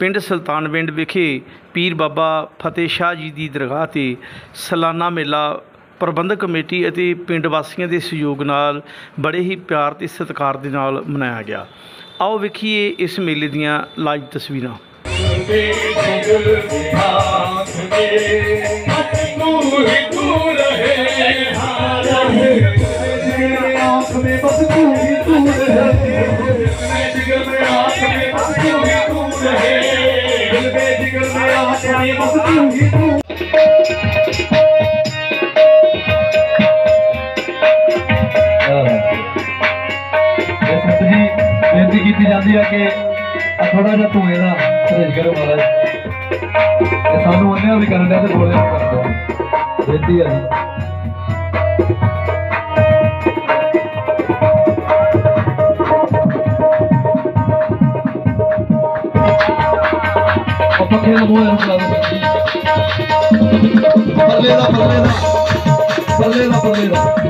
पिंड सुल्तानविंड विखे पीर बाबा फतेह शाह जी की दरगाह ते सालाना मेला प्रबंधक कमेटी और पिंड वासियों के सहयोग नाल बड़े ही प्यार ते सत्कार दे नाल मनाया गया। आओ वेखिए इस मेले दीयां लाइव तस्वीरां। बेनती की जाती है कि थोड़ा जहा धुएं का परहेज करो महाराज, सानू अन्या भी करन तो बोले कर दो, बेनती है पखे का बोल पल्ले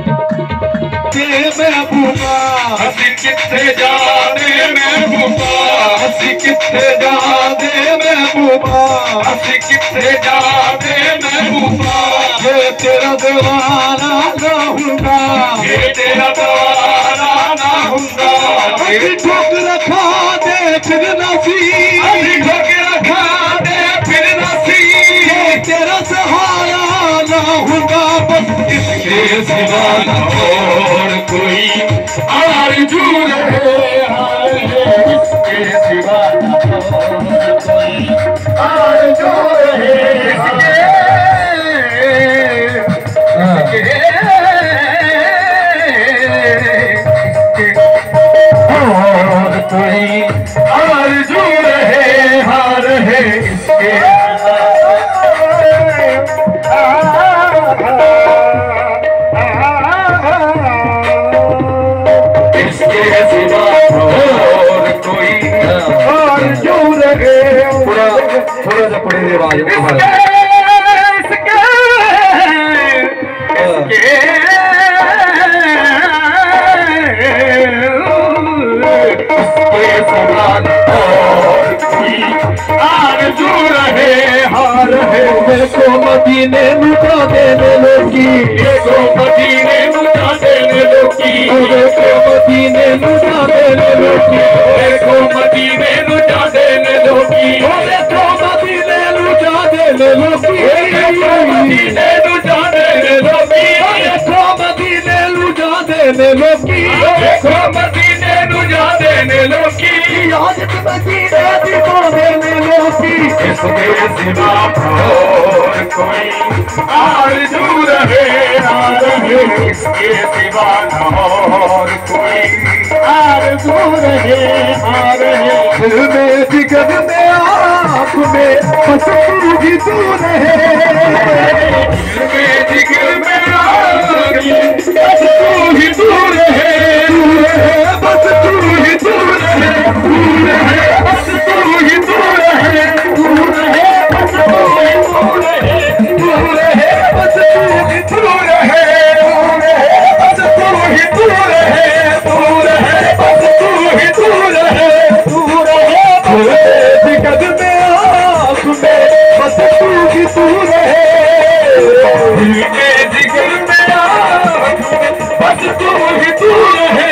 महबूबा हसी किथे जाने महबूबा, हसी किथे जाने महबूबा, हसी किथे जाने महबूबा। ये तेरा दीवाना ना हुंदा, ये तेरा दीवाना ना हुंदा। अभी ठोक रखा दे फिर नसी, अभी ठोक रखा दे फिर नसी। ये तेरा सहारा ना हुंदा, बस इसके सिवा ना और कोई आरज़ू रहे, इसके सिवा ना और कोई आरज़ू रहे, और कोई आरज़ू रहे, हार है इसके थोड़ा सा पड़े आवाज आरज़ू रहे, हार है। मेरे को मदीने लुटा देने लोगी, मेरे को मदीने लुटा देने लोगी, मेरे को मदीने लुटा देने लोगी, मेरे को मदीने लुटा देने लोगी, मेरे को मदीने लुटा देने लोगी, मेरे को मदीने लुटा देने लोगी, मेरे को मदीने लुटा देने लोगी, मेरे को मदीने लुटा देने लोगी। आज मदीने दिखा देने लोगी, इसके सिवा और कोई आरज़ू रहे, हार है इसके सिवा और कोई आरज़ू रहे, हार है। दिल में जिगर में आँख में बस तू ही तू रहे, दिल में जिगर में आँख में बस तू ही तू रहे, बस तू ही तू रहे, बस तू ही तू रहे, तू रहे, बस तू ही तू रहे, तू रहे, बस तू ही तू रहे, बस तू ही तू रहे, तू रहे, बस तू ही तू रहे, तू रहे। दिक्कत में आँख में बस तू ही तू रहे, दिल के जिगर में आँख में बस तू ही तू रहे,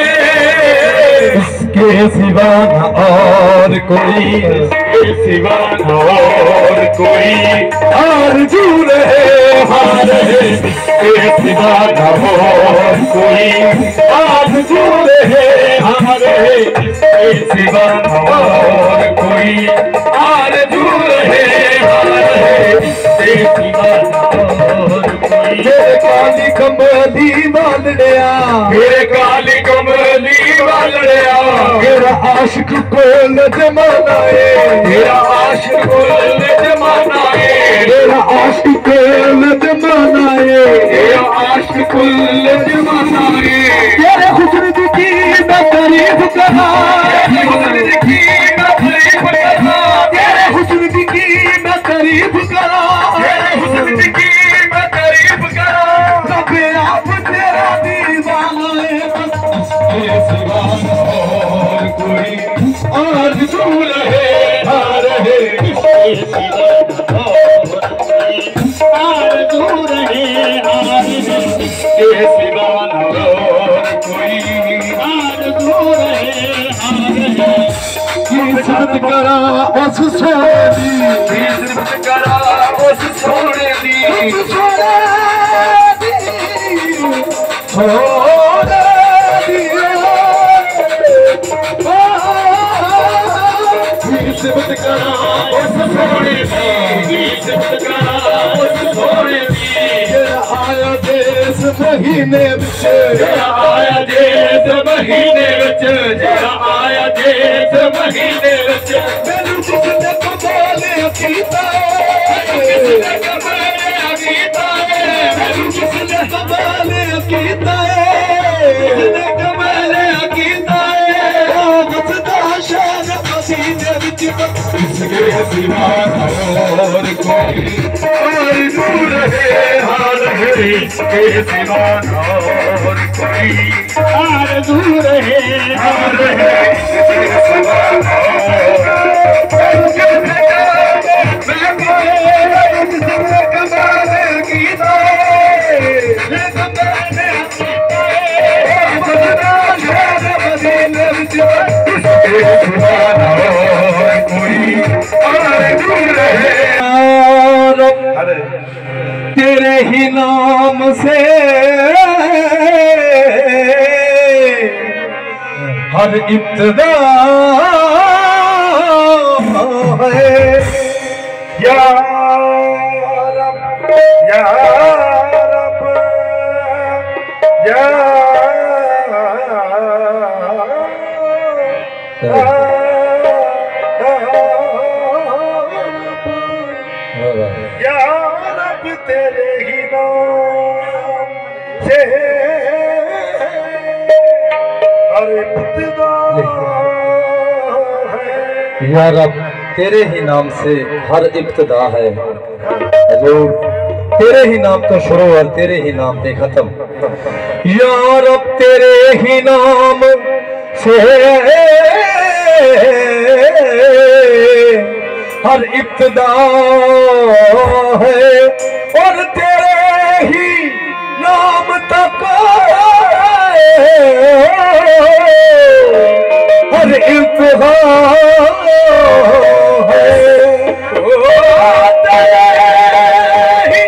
इसके सिवा न और कोई, इसके सिवा न और कोई आरज़ू रहे, हार है इसके सिवा न और कोई आरज़ू रहे, हार है इसके सिवा न और कोई आरज़ू रहे, हार है इसके सिवा न और कोई। मेरे काली कमली वालड़िया, मेरे काली कमली वालड़िया, मेरा आशिक कोल जमाना है, मेरा आशिक कोल जमाना है, मेरा आशिक कोल जमाना है, मेरा आशिक कोल जमाना है। तेरे हुस्न की मैं तारीफ करा, तेरे हुस्न की मैं तारीफ करा, तेरे हुस्न की मैं तारीफ करा, तेरे हुस्न की मैं तारीफ करा। कभी आप तेरा दीवाना है, इसके सिवा और कोई आरज़ू रहे, हार है आरज़ू रहे हार है के सिवा न और कोई आरज़ू रहे हार है किस्मत करा उस सोने दी किस्मत करा उस सोने दी किस्मत करा उस सोने दी किस्मत करा उस सोने दी आया देश महीने विच आया देश महीने विच आया देश महीने विच मैनू किसने कमाले कीता किसने कमाले कीता मैनू किसने कमाले कीता किसने कमाले कीता गसदा शान मसीने विच इसके सिवा और कोई आरज़ू रहे हार है के सिवा और कोई आरज़ू रहे हार है के सिवा तेरे ही नाम से हर इब्तिदा है या रब या रब या तेरे ही नाम से हर इब्तिदा है या रब तेरे ही नाम से हर इब्तिदा है हजूर तेरे ही नाम तो शुरू और तेरे ही नाम पे खत्म या रब तेरे ही नाम से हर इब्तिदा है और तेरे ही नाम तक हर इंतहा है तेरे ही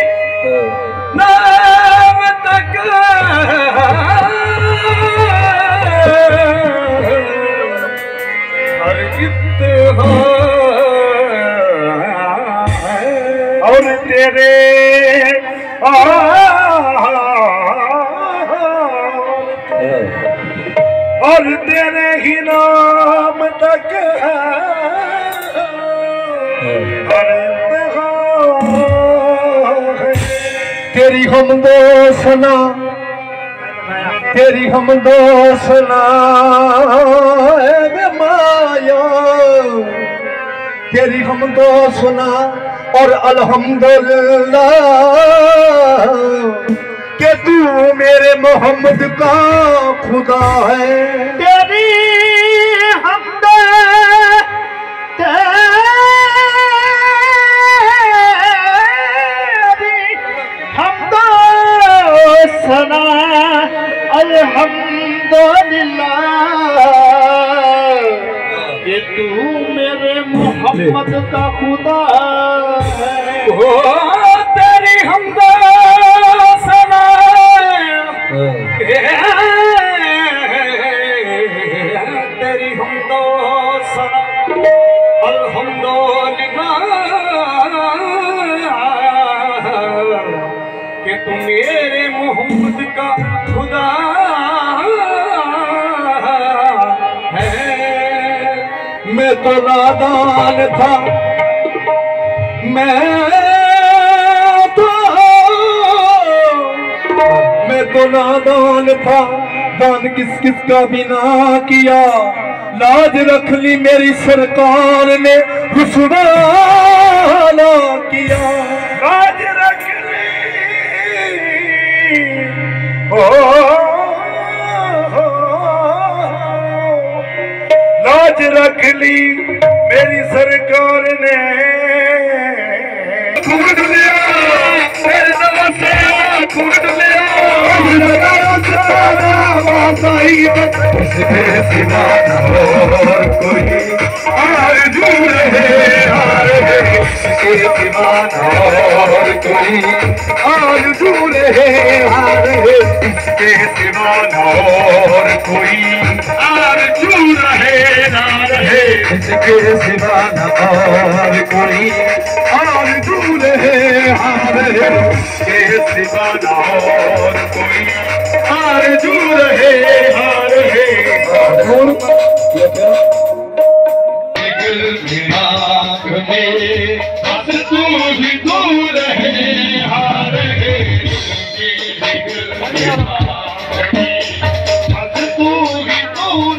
नाम तक हर इंतहा और तेरे और तेरे ही नाम तक तेरी हम दोसना तेरी हम दोसना माया तेरी हम दोसना और अल्हम्दुलिल्लाह कि तू मेरे मोहम्मद का खुदा है तेरी हमद तेरी हमद सना अल्हम्दुलिल्लाह कि तू मेरे मोहम्मद का खुदा है तेरी हमद सना तेरी हमद सना अल्हम्दुलिल्लाह कि तू मेरे मोहम्मद का खुदा है मैं तो नादान था मैं तो नादान था दान किस किस का भी ना किया लाज रख ली मेरी सरकार ने रुसवा ना किया लाज रख ली लाज रख ली मेरी सरकार ने खून लिया, मेरे नमस्ते खून लिया, इसके सिवा और कोई आरज़ू रहे, हार है इसके सिवा और कोई आरज़ू रहे, हार है इसके सिवा और कोई आरज़ू रहे, हार है इसके सिवा और कोई आरज़ू रहे, हार है इसके सिवा और कोई आरज़ू रहे, हार है बस तू ही दूर है, हार है बस तू ही दूर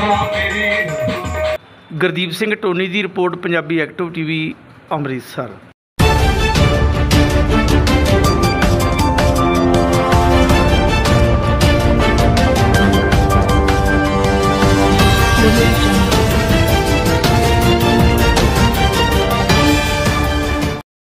ਗੁਰਦੀਪ ਸਿੰਘ ਟੋਨੀ ਦੀ report, Punjabi active TV, Amritsar.